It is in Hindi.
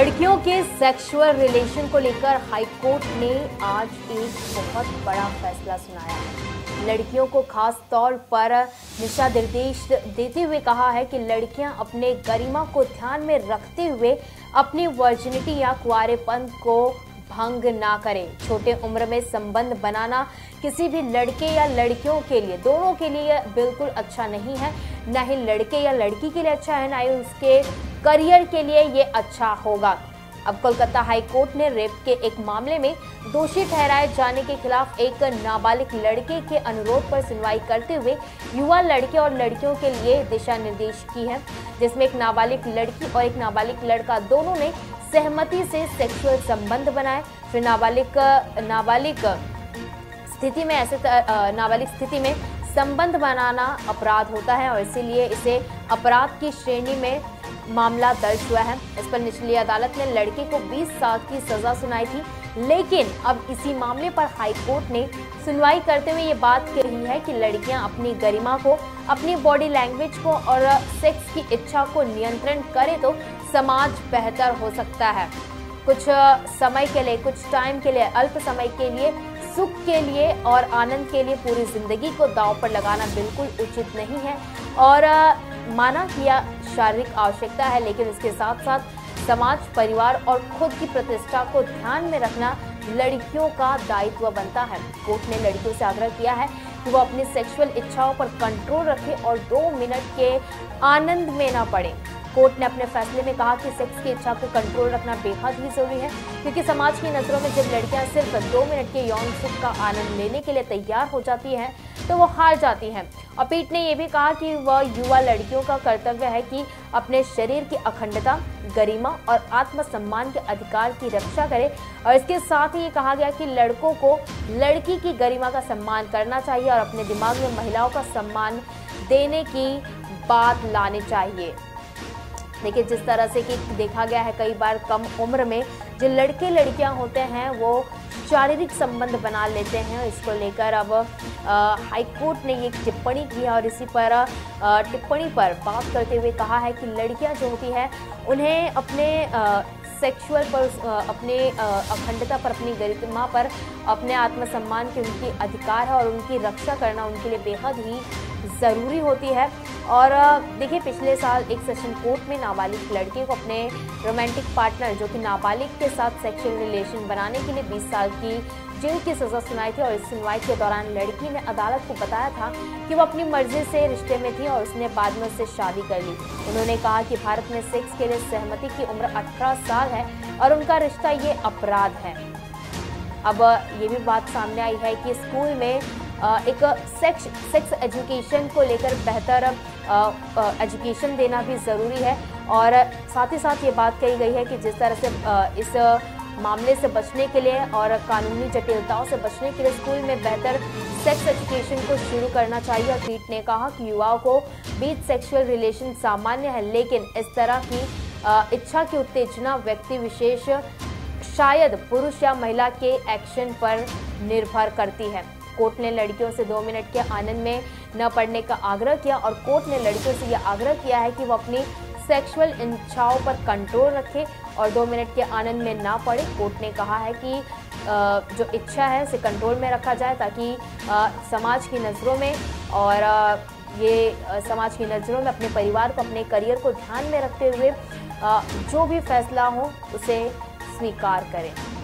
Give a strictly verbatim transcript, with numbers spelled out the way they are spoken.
लड़कियों के सेक्सुअल रिलेशन को लेकर हाईकोर्ट ने आज एक बहुत बड़ा फैसला सुनाया है। लड़कियों को खास तौर पर दिशा निर्देश देते हुए कहा है कि लड़कियां अपने गरिमा को ध्यान में रखते हुए अपनी वर्जिनिटी या कुंवारेपन को भंग ना करें। छोटे उम्र में संबंध बनाना किसी भी लड़के या लड़कियों के लिए, दोनों के लिए बिल्कुल अच्छा नहीं है। न ही लड़के या लड़की के लिए अच्छा है, ना ही उसके करियर के लिए ये अच्छा होगा। अब कोलकाता हाई कोर्ट ने रेप के एक मामले में दोषी ठहराए जाने के खिलाफ एक नाबालिग लड़के के अनुरोध पर सुनवाई करते हुए युवा लड़के और लड़कियों के लिए दिशा निर्देश की है, जिसमें एक नाबालिग लड़की और एक नाबालिग लड़का दोनों ने सहमति से सेक्सुअल संबंध बनाए। फिर नाबालिग नाबालिग स्थिति में ऐसे नाबालिग स्थिति में संबंध बनाना अपराध होता है और इसीलिए इसे अपराध की श्रेणी में मामला दर्ज हुआ है। इस पर निचली अदालत ने लड़के को बीस साल की सजा सुनाई थी, लेकिन अब इसी मामले पर हाई कोर्ट ने सुनवाई करते हुए ये बात कही है कि लड़कियां अपनी गरिमा को, अपनी बॉडी लैंग्वेज को और सेक्स की इच्छा को नियंत्रण करें तो समाज बेहतर हो सकता है। कुछ समय के लिए, कुछ टाइम के लिए, अल्प समय के लिए, सुख के लिए और आनंद के लिए पूरी जिंदगी को दांव पर लगाना बिल्कुल उचित नहीं है और माना किया शारीरिक आवश्यकता है, लेकिन इसके साथ साथ समाज, परिवार और खुद की प्रतिष्ठा को ध्यान में रखना लड़कियों का दायित्व बनता है। कोर्ट ने लड़कियों से आग्रह किया है कि वो अपनी सेक्सुअल इच्छाओं पर कंट्रोल रखें और दो मिनट के आनंद में ना पड़े। कोर्ट ने अपने फैसले में कहा कि सेक्स की इच्छा को कंट्रोल रखना बेहद ही जरूरी है, क्योंकि समाज की नजरों में जब लड़कियां सिर्फ दो मिनट के यौन सुख का आनंद लेने के लिए तैयार हो जाती हैं तो वो हार जाती हैं। और पीठ ने यह भी कहा कि वह युवा लड़कियों का कर्तव्य है कि अपने शरीर की अखंडता, गरिमा और आत्मसम्मान के अधिकार की रक्षा करे। और इसके साथ ही ये कहा गया कि लड़कों को लड़की की गरिमा का सम्मान करना चाहिए और अपने दिमाग में महिलाओं का सम्मान देने की बात लानी चाहिए। देखिए, जिस तरह से कि देखा गया है कई बार कम उम्र में जो लड़के लड़कियां होते हैं वो शारीरिक संबंध बना लेते हैं। इसको लेकर अब हाई कोर्ट ने ये टिप्पणी की है और इसी पर आ, टिप्पणी पर बात करते हुए कहा है कि लड़कियां जो होती है उन्हें अपने सेक्सुअल पर, अपने अखंडता पर, अपनी गरिमा पर, अपने आत्मसम्मान के उनकी अधिकार है और उनकी रक्षा करना उनके लिए बेहद ही ज़रूरी होती है। और देखिए, पिछले साल एक सेशन कोर्ट में नाबालिग लड़के को अपने रोमांटिक पार्टनर जो कि नाबालिग के साथ सेक्सुअल रिलेशन बनाने के लिए बीस साल की जेल की सज़ा सुनाई थी और इस सुनवाई के दौरान लड़की ने अदालत को बताया था कि वो अपनी मर्जी से रिश्ते में थी और उसने बाद में उससे शादी कर ली। उन्होंने कहा कि भारत में सेक्स के लिए सहमति की उम्र अठारह साल है और उनका रिश्ता ये अपराध है। अब ये भी बात सामने आई है कि स्कूल में एक सेक्स सेक्स एजुकेशन को लेकर बेहतर एजुकेशन देना भी ज़रूरी है और साथ ही साथ ये बात कही गई है कि जिस तरह से इस मामले से बचने के लिए और कानूनी जटिलताओं से बचने के लिए स्कूल में बेहतर सेक्स एजुकेशन को शुरू करना चाहिए। और पीठ ने कहा कि युवाओं को बीच सेक्सुअल रिलेशन सामान्य है, लेकिन इस तरह की इच्छा की उत्तेजना व्यक्ति विशेष, शायद पुरुष या महिला के एक्शन पर निर्भर करती है। कोर्ट ने लड़कियों से दो मिनट के आनंद में न पड़ने का आग्रह किया और कोर्ट ने लड़कियों से यह आग्रह किया है कि वो अपनी सेक्सुअल इच्छाओं पर कंट्रोल रखें और दो मिनट के आनंद में ना पड़े। कोर्ट ने कहा है कि जो इच्छा है उसे कंट्रोल में रखा जाए ताकि समाज की नज़रों में और ये समाज की नज़रों में अपने परिवार को, अपने करियर को ध्यान में रखते हुए जो भी फैसला हो उसे स्वीकार करें।